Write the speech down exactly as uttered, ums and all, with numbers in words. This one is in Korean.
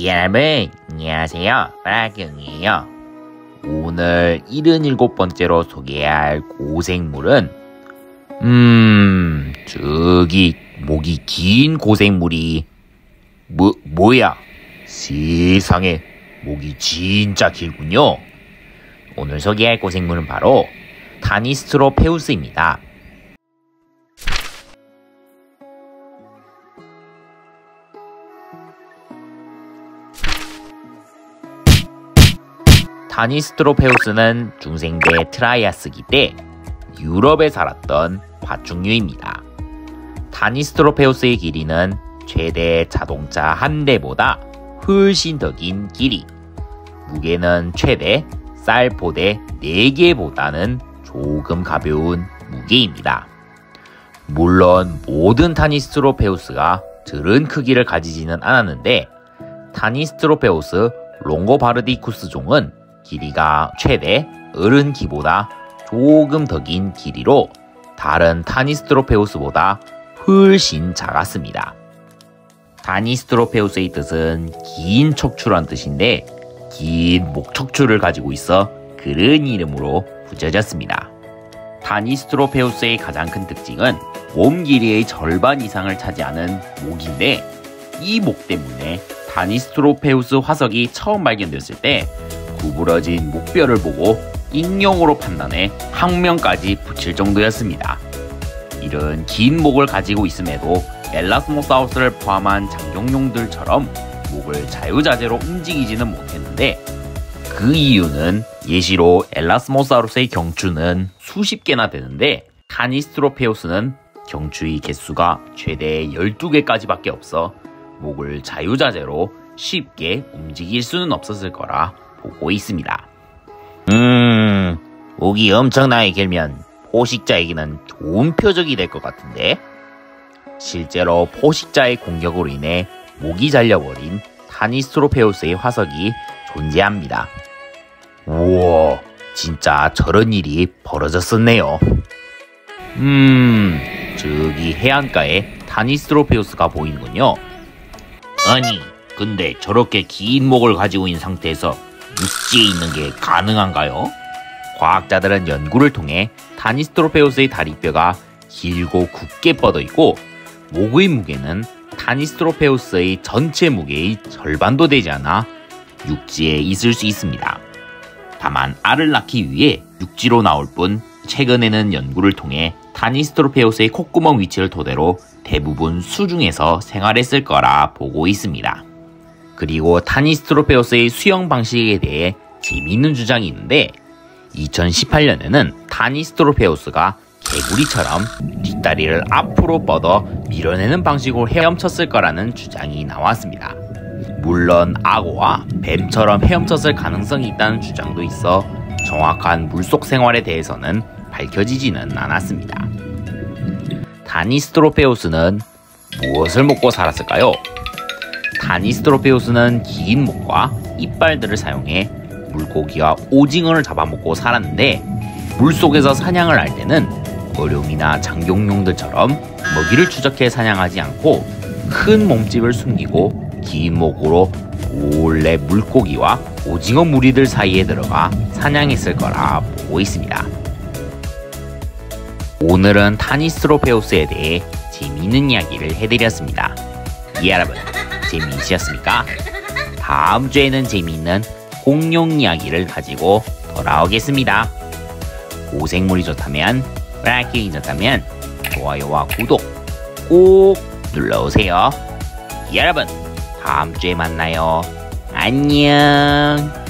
여러분 안녕하세요, 브라경이에요. 오늘 일흔일곱 번째로 소개할 고생물은 음... 저기 목이 긴 고생물이 뭐, 뭐야? 세상에 목이 진짜 길군요. 오늘 소개할 고생물은 바로 타니스트로페우스입니다. 타니스트로페우스는 중생대 트라이아스기 때 유럽에 살았던 파충류입니다. 타니스트로페우스의 길이는 최대 자동차 한 대보다 훨씬 더 긴 길이, 무게는 최대 쌀포대 네 개보다는 조금 가벼운 무게입니다. 물론 모든 타니스트로페우스가 저런 크기를 가지지는 않았는데 타니스트로페우스 롱고바르디쿠스 종은 길이가 최대 어른 키보다 조금 더 긴 길이로 다른 타니스트로페우스보다 훨씬 작았습니다. 타니스트로페우스의 뜻은 긴 척추란 뜻인데 긴 목척추를 가지고 있어 그런 이름으로 붙여졌습니다. 타니스트로페우스의 가장 큰 특징은 몸 길이의 절반 이상을 차지하는 목인데, 이 목 때문에 타니스트로페우스 화석이 처음 발견됐을 때 구부러진 목뼈를 보고 익룡으로 판단해 학명까지 붙일 정도였습니다. 이런 긴 목을 가지고 있음에도 엘라스모사우루스를 포함한 장경룡들처럼 목을 자유자재로 움직이지는 못했는데, 그 이유는 예시로 엘라스모사우루스의 경추는 수십 개나 되는데 타니스트로페우스는 경추의 개수가 최대 열두 개까지밖에 없어 목을 자유자재로 쉽게 움직일 수는 없었을 거라 보고 있습니다. 음... 목이 엄청나게 길면 포식자에게는 좋은 표적이 될 것 같은데, 실제로 포식자의 공격으로 인해 목이 잘려버린 타니스트로페우스의 화석이 존재합니다. 우와, 진짜 저런 일이 벌어졌었네요. 음... 저기 해안가에 타니스트로페우스가 보이는군요. 아니, 근데 저렇게 긴 목을 가지고 있는 상태에서 육지에 있는 게 가능한가요? 과학자들은 연구를 통해 타니스트로페우스의 다리뼈가 길고 굳게 뻗어 있고 목의 무게는 타니스트로페우스의 전체 무게의 절반도 되지 않아 육지에 있을 수 있습니다. 다만 알을 낳기 위해 육지로 나올 뿐 최근에는 연구를 통해 타니스트로페우스의 콧구멍 위치를 토대로 대부분 수중에서 생활했을 거라 보고 있습니다. 그리고 타니스트로페우스의 수영 방식에 대해 재미있는 주장이 있는데, 이천십팔 년에는 타니스트로페우스가 개구리처럼 뒷다리를 앞으로 뻗어 밀어내는 방식으로 헤엄쳤을 거라는 주장이 나왔습니다. 물론 악어와 뱀처럼 헤엄쳤을 가능성이 있다는 주장도 있어 정확한 물속 생활에 대해서는 밝혀지지는 않았습니다. 타니스트로페우스는 무엇을 먹고 살았을까요? 타니스트로페우스는 긴 목과 이빨들을 사용해 물고기와 오징어를 잡아먹고 살았는데, 물속에서 사냥을 할 때는 어룡이나 장경룡들처럼 먹이를 추적해 사냥하지 않고 큰 몸집을 숨기고 긴 목으로 몰래 물고기와 오징어 무리들 사이에 들어가 사냥했을 거라 보고 있습니다. 오늘은 타니스트로페우스에 대해 재미있는 이야기를 해드렸습니다. 예, 여러분 재미있으셨습니까? 다음 주에는 재미있는 공룡 이야기를 가지고 돌아오겠습니다. 고생물이 좋다면, 브라킹이 좋다면 좋아요와 구독 꼭 눌러오세요. 여러분 다음 주에 만나요. 안녕.